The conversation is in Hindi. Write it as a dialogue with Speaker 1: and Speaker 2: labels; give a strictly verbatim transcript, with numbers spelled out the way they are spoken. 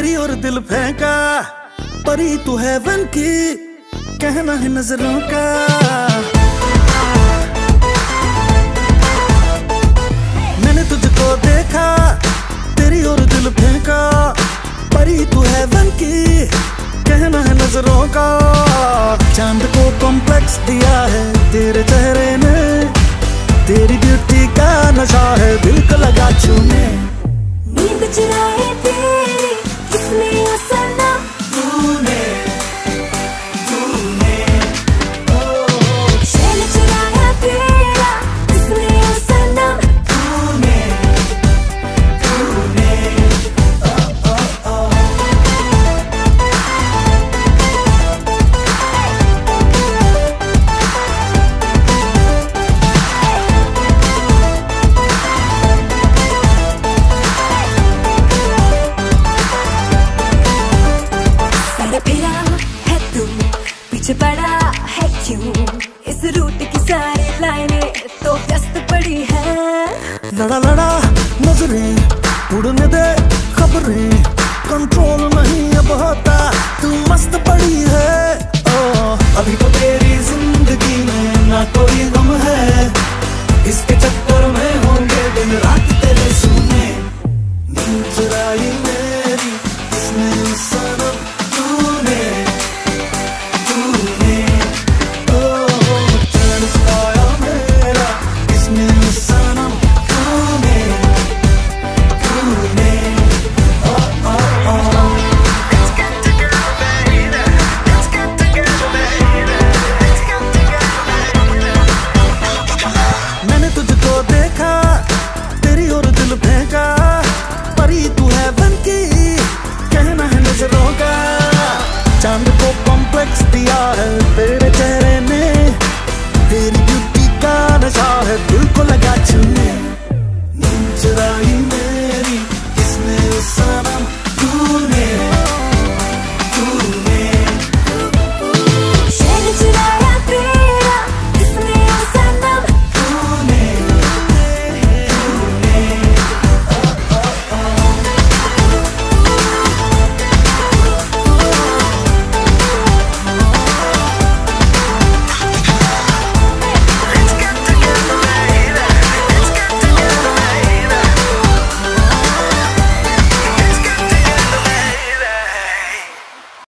Speaker 1: तेरी और दिल फेंका, परी तू हेवन की, कहना है नजरों का। मैंने तुझको देखा, तेरी और दिल फेंका, परी तू हेवन की, कहना है नजरों का। चांद को कॉम्प्लेक्स दिया है तेरे चेहरे ने, तेरी ब्यूटी का नशा है दिल को लगा छूने।
Speaker 2: नींद चुराए तेरी किसने ओ सनम,
Speaker 1: तूने तूने
Speaker 2: चैन चुराया तेरा किसने ओ सनम,
Speaker 1: तूने तूने ओ ओ ओ।
Speaker 2: फिरा है तू पीछे पड़ा है क्यों, इस रूट की सारी लाइनें तो व्यस्त पड़ी है।
Speaker 1: लड़ा लड़ा नजरें उड़ने दे खबरें, कंट्रोल नहीं अब होता, तू मस्त पड़ी है। ओ अभी तो तेरी जिंदगी में ना कोई गम है, इसके चक्कर में होंगे दिन रात